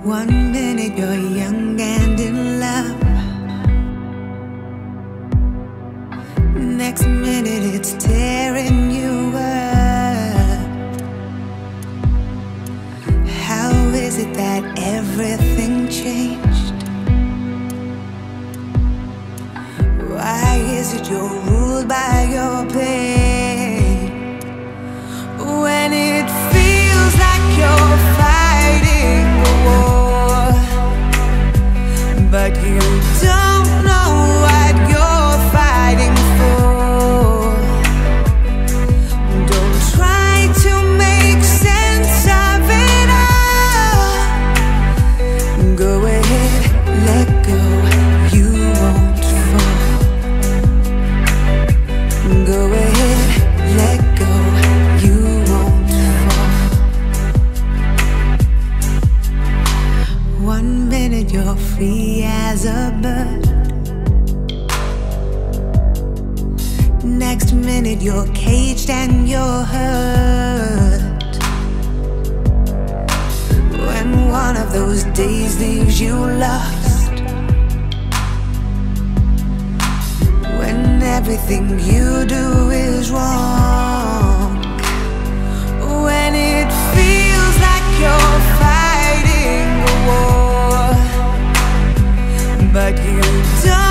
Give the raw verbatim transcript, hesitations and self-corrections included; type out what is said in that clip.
One minute you're young and in love, next minute it's tearing you up. How is it that everything changed? Why is it you're ruled by your pain? When it feels like you're fighting a war, but you don't know what you're fighting for. Don't try to make sense of it all. Go ahead, let go, you won't fall. Go ahead, let go, you won't fall. One minute you're free as a bird, next minute you're caged and you're hurt. When one of those days leaves you lost, when everything you do is wrong, when it feels like you're fighting a war, but you don't